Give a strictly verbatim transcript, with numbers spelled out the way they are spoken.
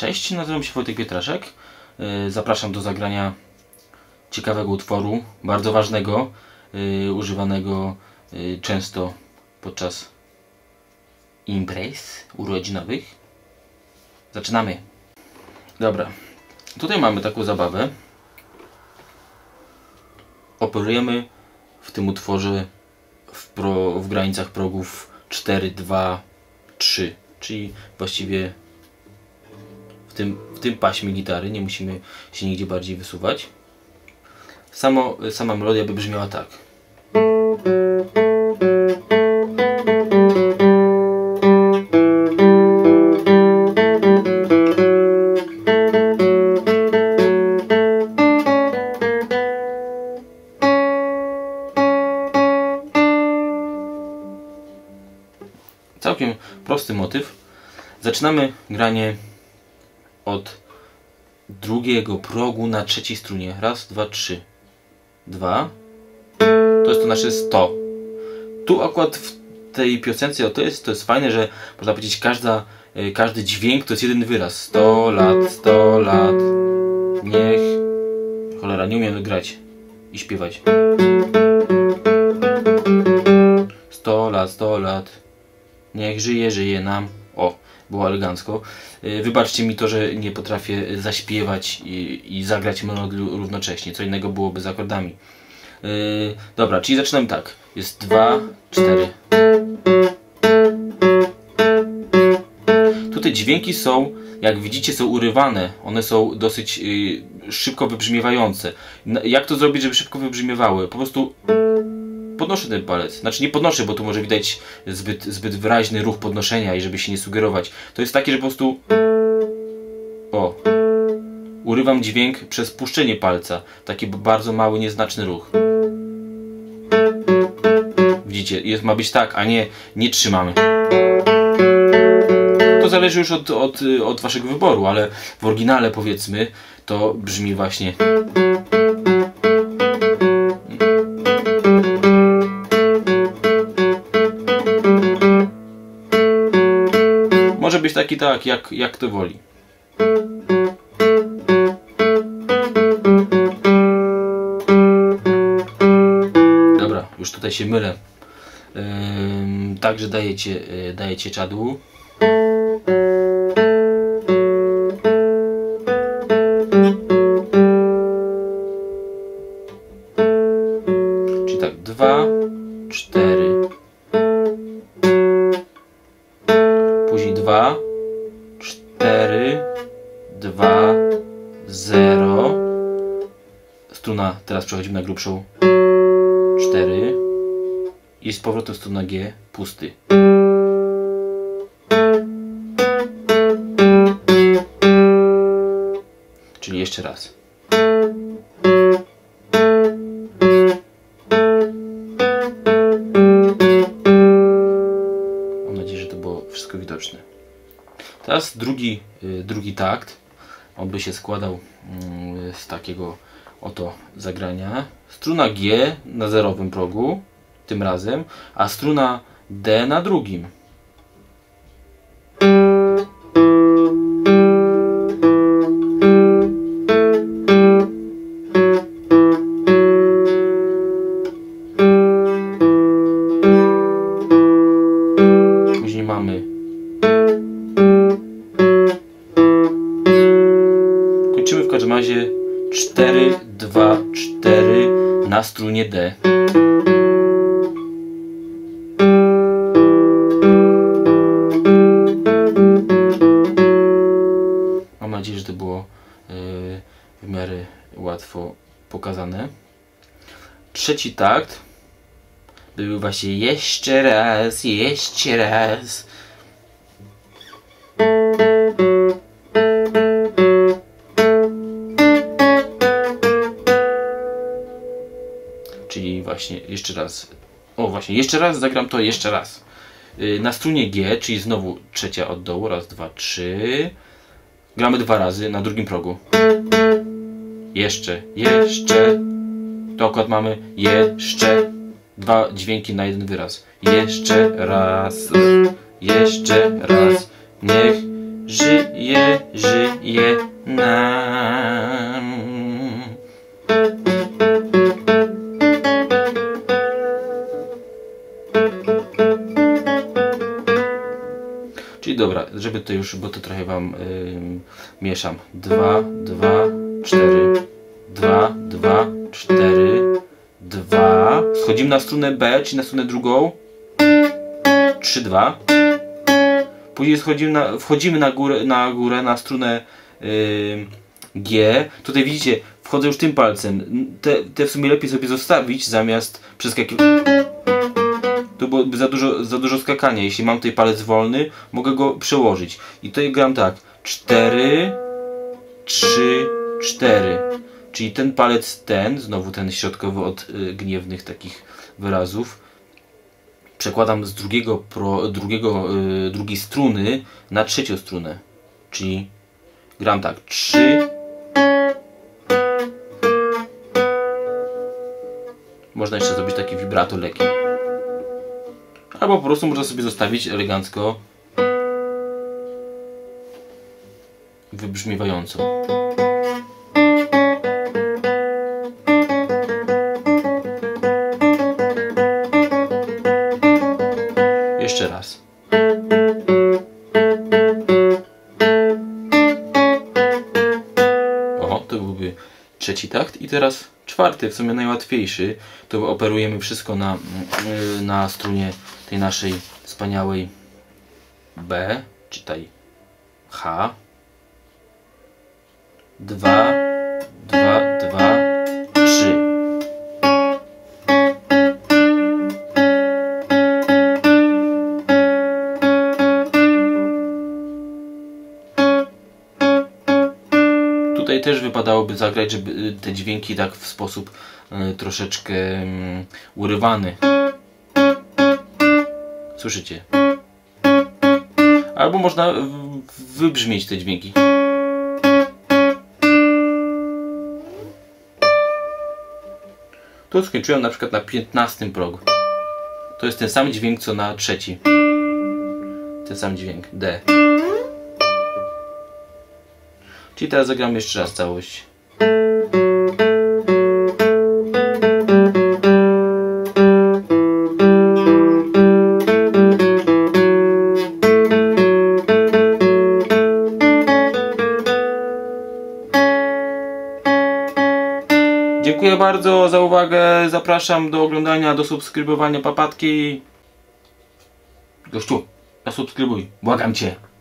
Cześć, nazywam się Wojtek Pietraszek. Zapraszam do zagrania ciekawego utworu, bardzo ważnego, używanego często podczas imprez urodzinowych. Zaczynamy. Dobra, tutaj mamy taką zabawę. Operujemy w tym utworze w, pro, w granicach progów cztery, dwa, trzy, czyli właściwie w tym, w tym paśmie gitary, nie musimy się nigdzie bardziej wysuwać. Samo, sama melodia by brzmiała tak. Całkiem prosty motyw. Zaczynamy granie od drugiego progu na trzeciej strunie. Raz, dwa, trzy. Dwa. To jest to nasze sto. Tu akurat w tej piosence, o to jest, to jest fajne, że można powiedzieć, każda, każdy dźwięk to jest jeden wyraz. sto lat, sto lat. Niech... Cholera, nie umiem grać i śpiewać. sto lat, sto lat. Niech żyje, żyje nam. O, było elegancko. Wybaczcie mi to, że nie potrafię zaśpiewać i, i zagrać melodię równocześnie. Co innego byłoby z akordami. Yy, dobra, czyli zaczynamy tak. Jest dwa, cztery. Tutaj dźwięki są, jak widzicie, są urywane. One są dosyć yy, szybko wybrzmiewające. Jak to zrobić, żeby szybko wybrzmiewały? Po prostu podnoszę ten palec. Znaczy nie podnoszę, bo tu może widać zbyt, zbyt wyraźny ruch podnoszenia i żeby się nie sugerować. To jest takie, że po prostu... O. Urywam dźwięk przez puszczenie palca. Taki bardzo mały, nieznaczny ruch. Widzicie? Jest, ma być tak, a nie, nie trzymamy. To zależy już od, od, od waszego wyboru, ale w oryginale, powiedzmy, to brzmi właśnie... Może być taki tak, jak, jak to woli. Dobra, już tutaj się mylę. Yy, także dajecie, yy, dajecie czadu. Czyli tak, dwa, cztery. Później dwa, cztery, dwa, zero. Struna, teraz przechodzimy na grubszą. cztery. I z powrotem struna G, pusty. Czyli jeszcze raz. Mam nadzieję, że to było wszystko widoczne. Teraz drugi, yy, drugi takt. On by się składał yy, z takiego oto zagrania. Struna G na zerowym progu, tym razem, a struna D na drugim. Później mamy kończymy w każdym razie cztery, dwa, cztery na strunie D. Mam nadzieję, że to było yy, w miarę łatwo pokazane. Trzeci takt był właśnie jeszcze raz, jeszcze raz. Czyli właśnie jeszcze raz. O właśnie, jeszcze raz zagram to jeszcze raz. Yy, na strunie G, czyli znowu trzecia od dołu. Raz, dwa, trzy. Gramy dwa razy na drugim progu. Jeszcze, jeszcze. To akurat mamy jeszcze. Dwa dźwięki na jeden wyraz. Jeszcze raz. Jeszcze raz. Niech żyje, żyje nam. Czyli dobra, żeby to już, bo to trochę wam yy, mieszam. Dwa, dwa, cztery. Dwa, dwa, cztery. Dwa. Schodzimy na stronę B, czyli na stronę drugą. Trzy, dwa. Później schodzimy na, wchodzimy na górę, na górę, na strunę yy, G. Tutaj widzicie, wchodzę już tym palcem. Te, te w sumie lepiej sobie zostawić zamiast przeskakiwać. To byłoby za dużo, za dużo skakania. Jeśli mam tutaj palec wolny, mogę go przełożyć. I tutaj gram tak. cztery, trzy, cztery. Czyli ten palec ten, znowu ten środkowy od y, gniewnych takich wyrazów, przekładam z drugiego, pro, drugiego, y, drugiej struny na trzecią strunę. Czyli gram tak. trzy. Można jeszcze zrobić taki vibrato lekki. Albo po prostu można sobie zostawić elegancko wybrzmiewająco. Jeszcze raz. O, to byłby trzeci takt. I teraz czwarty, w sumie najłatwiejszy. To operujemy wszystko na, na strunie tej naszej wspaniałej B, czytaj H. Dwa, dwa, dwa, trzy. Tutaj też wypadałoby zagrać, żeby te dźwięki tak w sposób y, troszeczkę y, urywany. Słyszycie? Albo można wybrzmieć te dźwięki. Tu skończyłem na przykład na piętnastym progu. To jest ten sam dźwięk co na trzeci. Ten sam dźwięk. D. Czyli teraz zagram jeszcze raz całość. Dziękuję bardzo za uwagę. Zapraszam do oglądania, do subskrybowania papatki. Gościu, zasubskrybuj. Błagam cię.